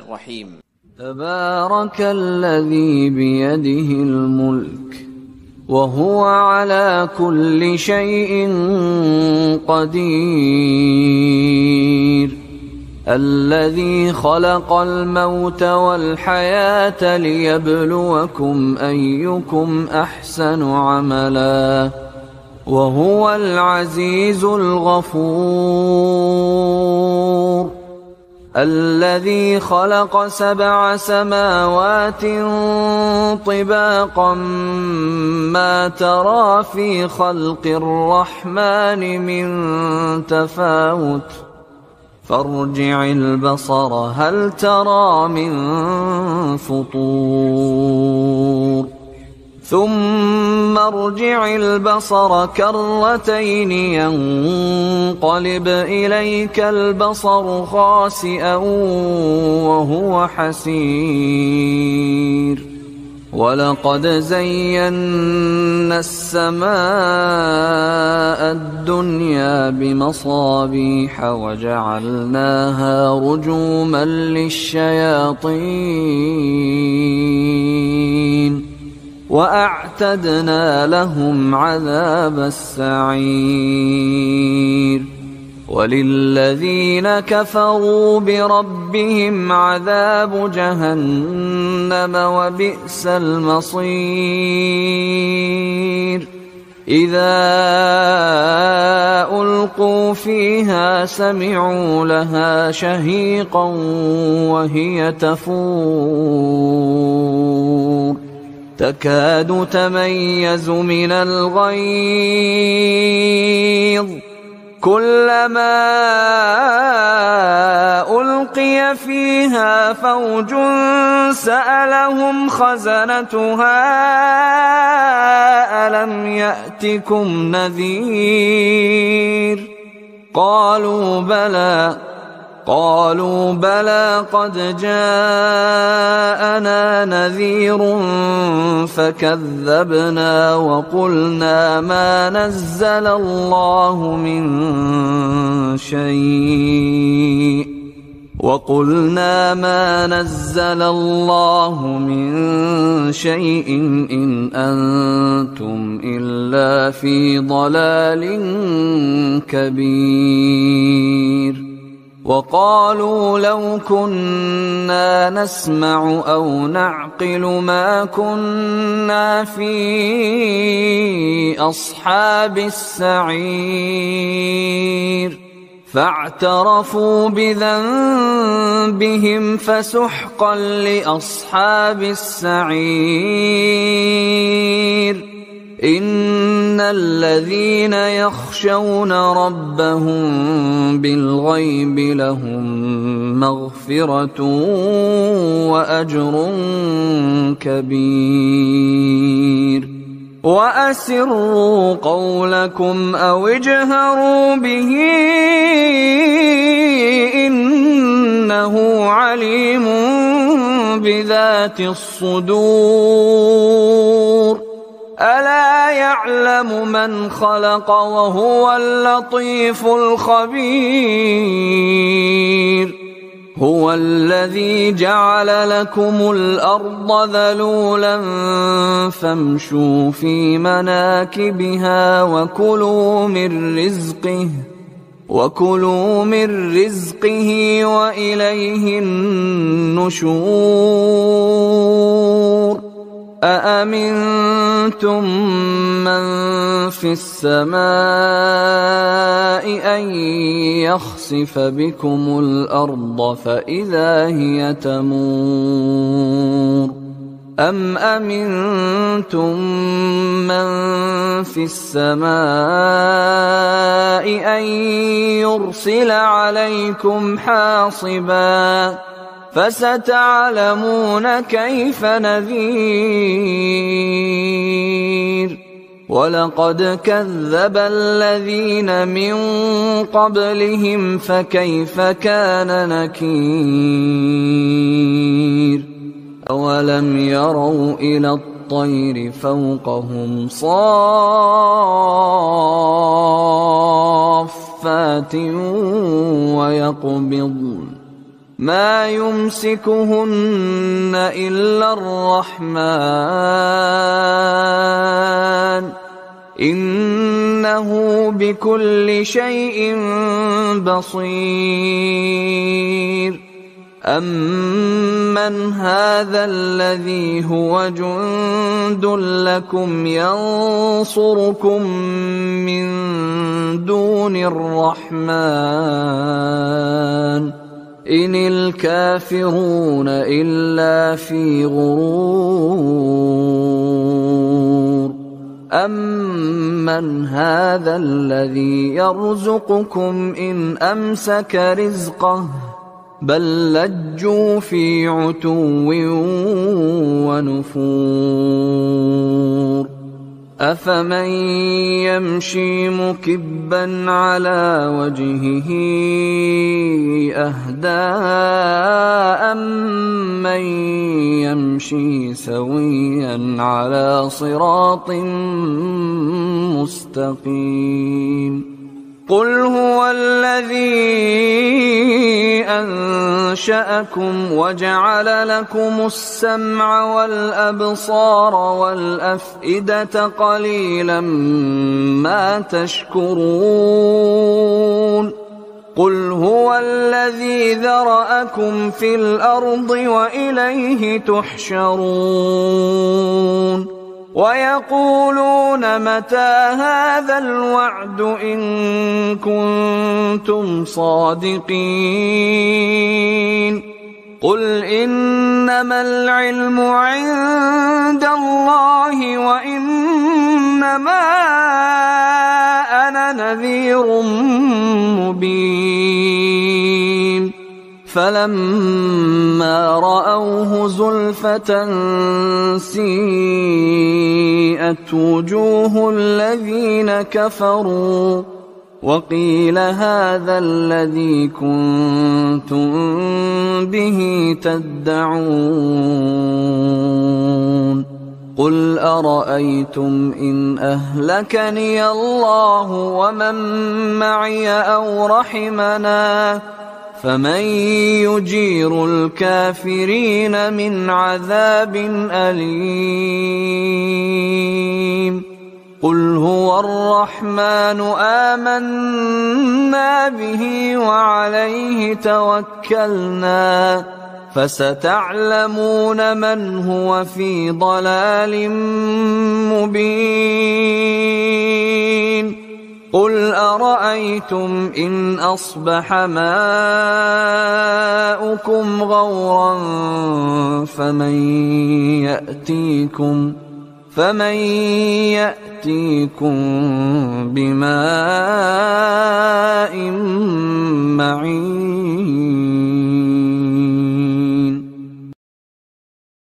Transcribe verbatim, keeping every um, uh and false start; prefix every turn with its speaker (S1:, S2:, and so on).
S1: الرحيم.
S2: تبارك الذي بيده الملك وهو على كل شيء قدير، الذي خلق الموت والحياة ليبلوكم أيكم أحسن عملا وهو العزيز الغفور، الذي خلق سبع سماوات طباقا ما ترى في خلق الرحمن من تفاوت فارجع البصر هل ترى من فطور ثم ارجع البصر كرتين ينقلب إليك البصر خاسئا وهو حسير، ولقد زينا السماء الدنيا بمصابيح وجعلناها رجوما للشياطين وأعتدنا لهم عذاب السعير، وللذين كفروا بربهم عذاب جهنم وبئس المصير. إذا ألقوا فيها سمعوا لها شهيقا وهي تفور تكاد تميز من الغيظ كلما ألقي فيها فوج سألهم خزنتها ألم يأتكم نذير قالوا بلى قالوا بلى قد جاءنا نذير فكذبنا وقلنا ما نزل الله من شيء وقلنا ما نزل الله من شيء إن أنتم إلا في ضلال كبير. وقالوا لو كنا نسمع أو نعقل ما كنا في أصحاب السعير فاعترفوا بذنبهم فسحقا لأصحاب السعير. إن الذين يخشون ربهم بالغيب لهم مغفرة وأجر كبير. وأسروا قولكم أو اجهروا به إنه عليم بذات الصدور. ألا يعلم من خلق وهو اللطيف الخبير. هو الذي جعل لكم الأرض ذلولا فامشوا في مناكبها وكلوا من رزقه وكلوا من رزقه وإليه النشور. أأمنتم من في السماء أن يخسف بكم الأرض فإذا هي تمور أم أمنتم من في السماء أن يرسل عليكم حاصبا فستعلمون كيف نذير. ولقد كذب الذين من قبلهم فكيف كان نكير. أولم يروا إلى الطير فوقهم صافات ويقبضن ما يمسكهن إلا الرحمن إنه بكل شيء بصير أمن هذا الذي هو جند لكم ينصركم من دون الرحمن إن الكافرون إلا في غرور أمن هذا الذي يرزقكم إن أمسك رزقه بل لجوا في عتو ونفور أفمن يمشي مكبا على وجهه أهدى أمن يمشي سويا على صراط مستقيم قل هو الذي أنشأكم وجعل لكم السمع والأبصار والأفئدة قليلا ما تشكرون قل هو الذي ذرأكم في الأرض وإليه تحشرون ويقولون متى هذا الوعد إن كنتم صادقين قل إنما العلم عند الله وإنما أنا نذير مبين فلما رأوه زلفة سيئت وجوه الذين كفروا وقيل هذا الذي كنتم به تدعون قل أرأيتم إن أهلكني الله ومن معي أو رحمنا فمن يجير الكافرين من عذاب أليم قل هو الرحمن آمنا به وعليه توكلنا فستعلمون من هو في ضلال مبين قل أرأيتم إن أصبح ماؤكم غورا فمن يأتيكم فمن يأتيكم بماء معين